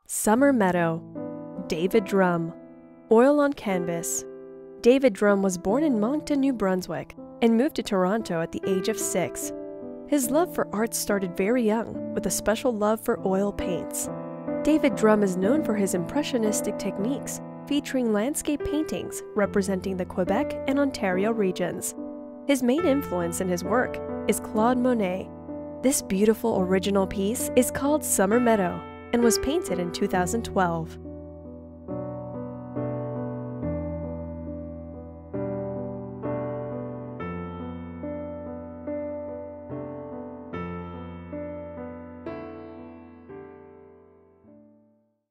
Summer Meadow, David Drum, Oil on Canvas. David Drum was born in Moncton, New Brunswick, and moved to Toronto at the age of 6. His love for art started very young, with a special love for oil paints. David Drum is known for his impressionistic techniques, featuring landscape paintings representing the Quebec and Ontario regions. His main influence in his work is Claude Monet. This beautiful original piece is called Summer Meadow and was painted in 2012.